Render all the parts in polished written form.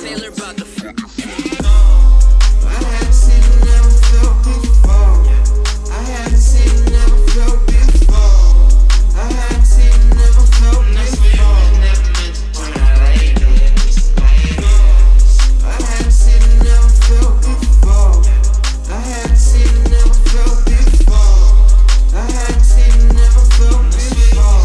Taylor about the I hadn't seen it, never felt before. I hadn't seen it, never felt before. I hadn't seen it, never felt before. I hadn't seen it, never felt before. I hadn't seen it, never felt before. I hadn't seen it, never felt before.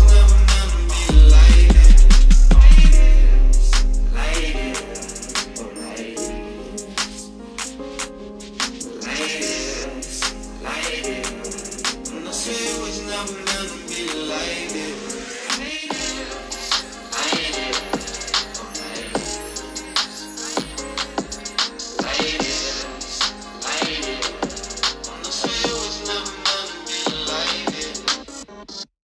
It was never meant to be like this.